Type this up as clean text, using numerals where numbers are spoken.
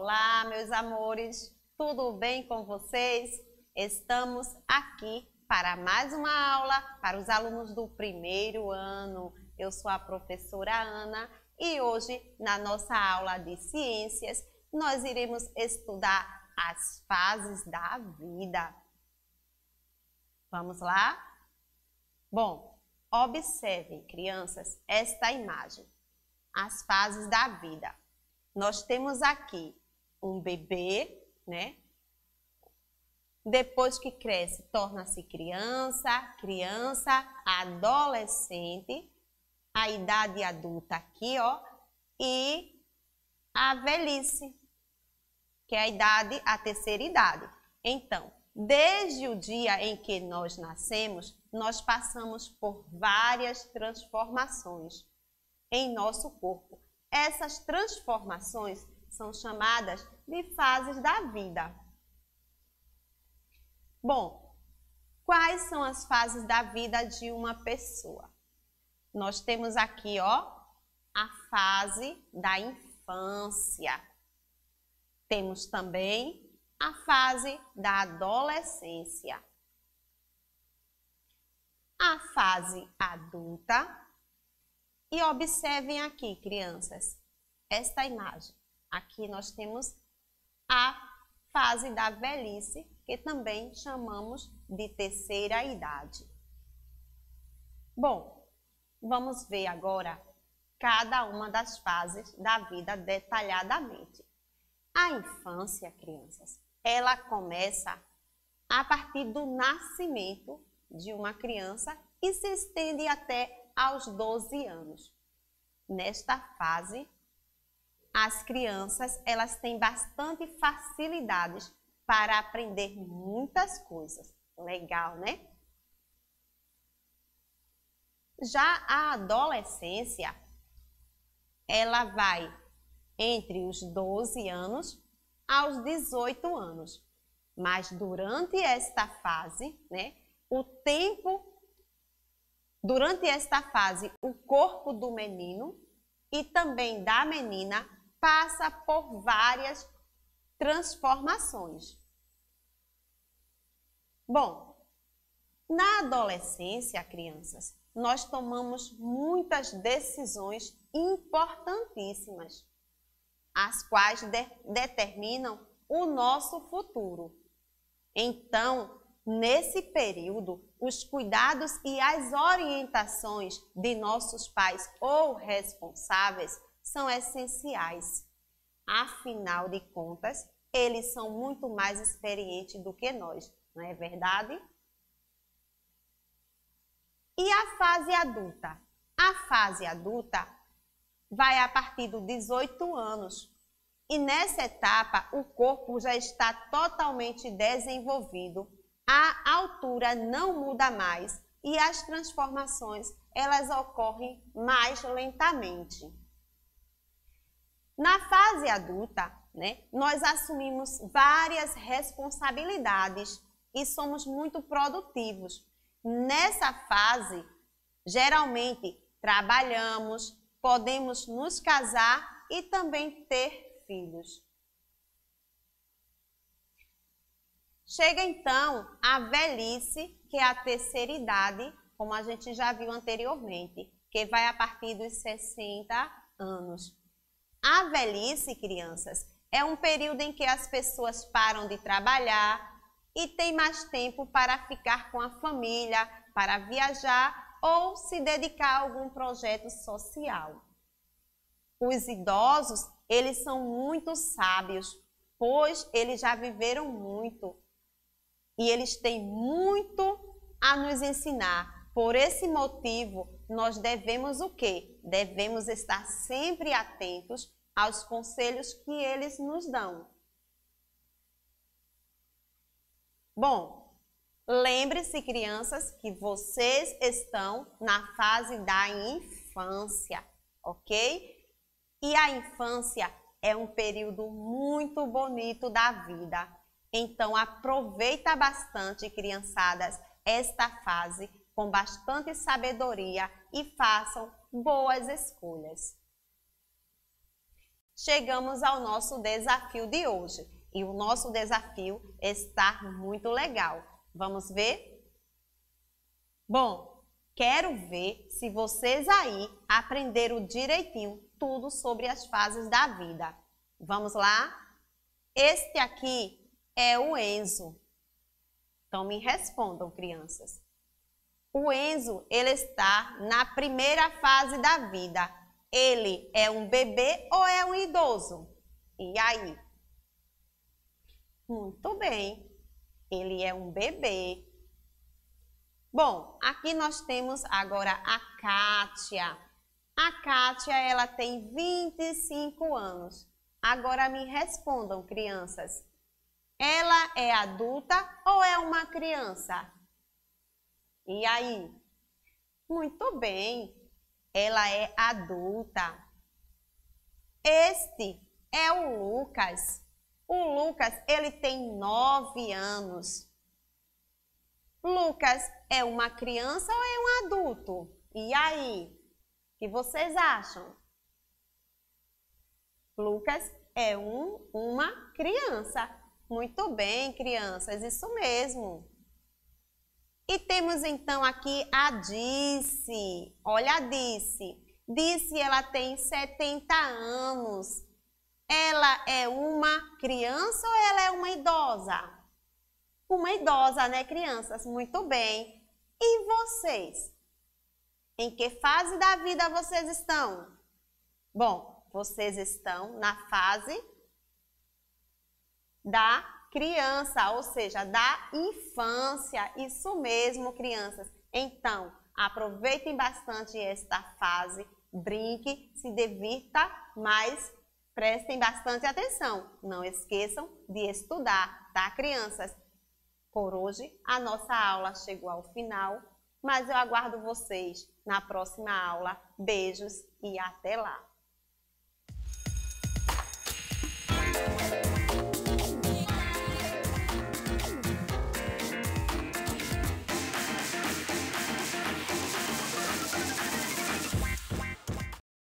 Olá, meus amores, tudo bem com vocês? Estamos aqui para mais uma aula para os alunos do primeiro ano. Eu sou a professora Ana e hoje, na nossa aula de ciências, nós iremos estudar as fases da vida. Vamos lá? Bom, observem, crianças, esta imagem. As fases da vida. Nós temos aqui um bebê, né? Depois que cresce, torna-se criança, adolescente, a idade adulta aqui, ó, e a velhice, que é a terceira idade. Então, desde o dia em que nós nascemos, nós passamos por várias transformações em nosso corpo. Essas transformações são chamadas de fases da vida. Bom, quais são as fases da vida de uma pessoa? Nós temos aqui, ó, a fase da infância. Temos também a fase da adolescência. A fase adulta. E observem aqui, crianças, esta imagem. Aqui nós temos a fase da velhice, que também chamamos de terceira idade. Bom, vamos ver agora cada uma das fases da vida detalhadamente. A infância, crianças, ela começa a partir do nascimento de uma criança e se estende até aos 12 anos. Nesta fase, as crianças elas têm bastante facilidades para aprender muitas coisas. Legal, né? Já a adolescência, ela vai entre os 12 anos aos 18 anos. Mas durante esta fase, né, durante esta fase, o corpo do menino e também da menina passa por várias transformações. Bom, na adolescência, crianças, nós tomamos muitas decisões importantíssimas, as quais determinam o nosso futuro. Então, nesse período, os cuidados e as orientações de nossos pais ou responsáveis são essenciais. Afinal de contas, eles são muito mais experientes do que nós, não é verdade? E a fase adulta? A fase adulta vai a partir dos 18 anos. E nessa etapa, o corpo já está totalmente desenvolvido. A altura não muda mais e as transformações elas ocorrem mais lentamente. Na fase adulta, né, nós assumimos várias responsabilidades e somos muito produtivos. Nessa fase, geralmente trabalhamos, podemos nos casar e também ter filhos. Chega então a velhice, que é a terceira idade, como a gente já viu anteriormente, que vai a partir dos 60 anos. A velhice, crianças, é um período em que as pessoas param de trabalhar e têm mais tempo para ficar com a família, para viajar ou se dedicar a algum projeto social. Os idosos, eles são muito sábios, pois eles já viveram muito. E eles têm muito a nos ensinar. Por esse motivo, nós devemos o quê? Devemos estar sempre atentos aos conselhos que eles nos dão. Bom, lembre-se, crianças, que vocês estão na fase da infância, ok? E a infância é um período muito bonito da vida. Então, aproveita bastante, criançadas, esta fase com bastante sabedoria e façam boas escolhas. chegamos ao nosso desafio de hoje. E o nosso desafio está muito legal. Vamos ver? Bom, quero ver se vocês aí aprenderam direitinho tudo sobre as fases da vida. Vamos lá? Este aqui é o Enzo. Então me respondam, crianças. O Enzo, ele está na primeira fase da vida. Ele é um bebê ou é um idoso? E aí? Muito bem, ele é um bebê. Bom, aqui nós temos agora a Kátia. A Kátia, ela tem 25 anos. Agora me respondam, crianças. Ela é adulta ou é uma criança? E aí? Muito bem, ela é adulta. Este é o Lucas. O Lucas, ele tem 9 anos. Lucas é uma criança ou é um adulto? E aí? O que vocês acham? Lucas é uma criança. Muito bem, crianças, isso mesmo. E temos então aqui a Dice. Olha a Dice. Dice, ela tem 70 anos. Ela é uma criança ou ela é uma idosa? Uma idosa, né, crianças? Muito bem. E vocês? Em que fase da vida vocês estão? Bom, vocês estão na fase da criança, ou seja, da infância. Isso mesmo, crianças. Então, aproveitem bastante esta fase, brinque, se divirta, mas prestem bastante atenção. Não esqueçam de estudar, tá, crianças? Por hoje, a nossa aula chegou ao final, mas eu aguardo vocês na próxima aula. Beijos e até lá!